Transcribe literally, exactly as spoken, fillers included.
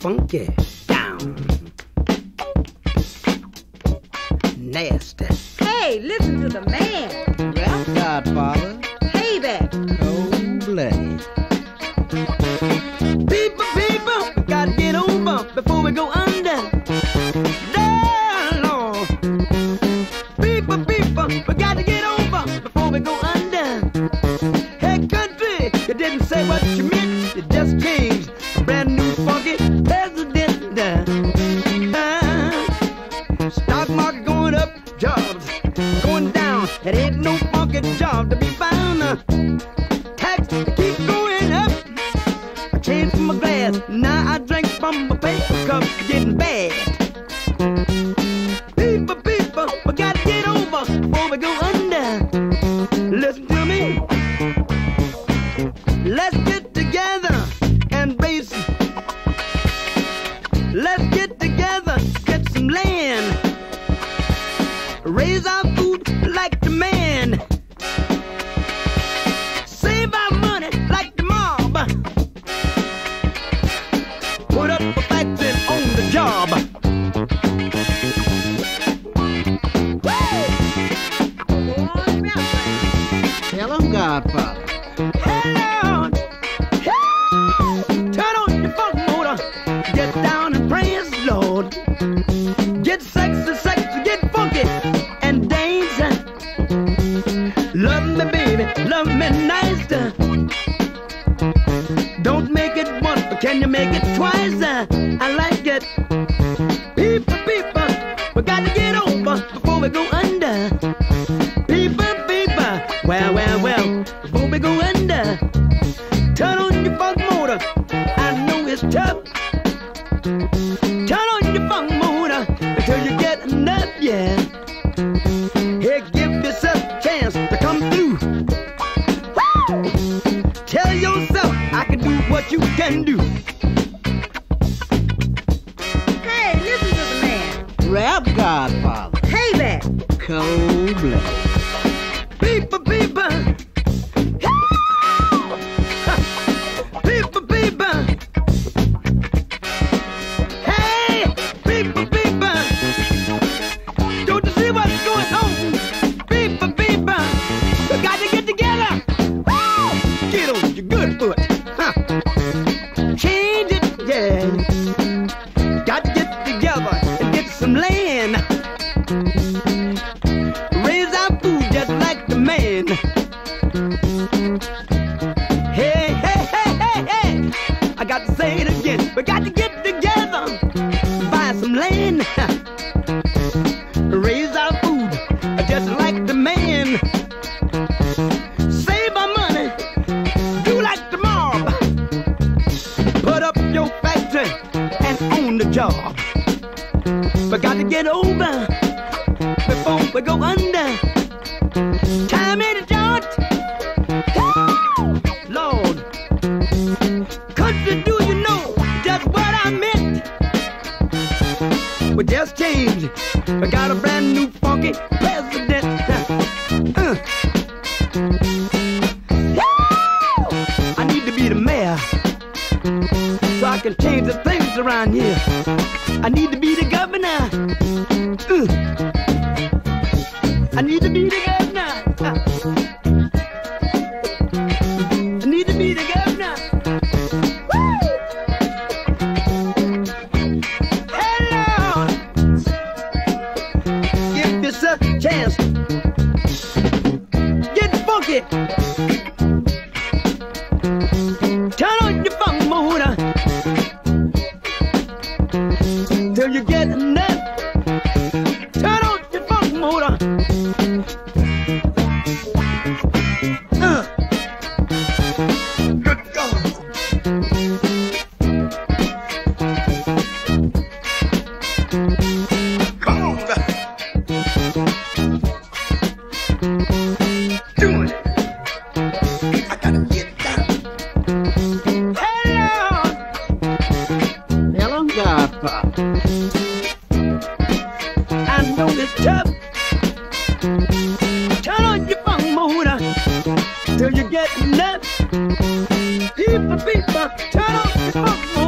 funky, down, nasty. Hey, listen to the man. Rap Godfather. Hey, Beck. Cold-blooded. People, people, we gotta get over before we go under. Down, Lord. People, people, we gotta get over before we go under. Hey, country, you didn't say what you meant, you just changed. A brand new funky president. Uh, stock market going up, jobs going down. It ain't no funky job to be found. Uh, tax keep going up. I changed from my glass, now I drink from my paper cup. Getting bad. People, people, we gotta get over before we go under. Listen to me. Let's get together and raise. Let's get together, get some land. Raise our food like the man. Save our money like the mob. Put up a factory on the job. Tell 'em, Godfather. Hello. Turn on your funk motor. Get down and praise the Lord. Get sexy, sexy, get funky and dance. Love me, baby, love me nice. Don't make it once, but can you make it twice? I like it. People, people, we gotta get over before we go under. People, people, well, well, well, before we go under. Turn on your funk motor. I know it's tough. Turn on your funk motor until you get enough, yeah. Hey, give yourself a chance to come through. Woo! Tell yourself I can do what you can do. Hey, listen to the man. Rap Godfather. Hey, Beck. Cold-blooded. People, people. People, people. Hey, people, people. Don't you see what's going on? People, people. We got to get together. Woo! Get on your good foot. Huh. Change it, yeah. Got to get together and get some land. Raise our food just like the man. Hey, hey, hey, hey, hey. I got to say it again. We got to get together. Buy some land. Raise our food just like the man. Save our money. Do like the mob. Put up your factory and own the job. We got to get over before we go under. Time in the joint. Lord. Country, do you know just what I meant? We just changed. We got a brand new funky president. Uh. I need to be the mayor so I can change the things around here. I need to be the governor. Uh. I need to be the governor. Uh. I need to be the governor. Woo! Hello. Give yourself a chance. Get funky. Turn on your funk motor till you get enough. Turn on your funk motor. Uh. Good God. Come on back. Doing it. I gotta get down. Hello. Hello, Godfather. I know it's tough. Turn on your funk motor till you get enough. People, people, turn on your funk motor.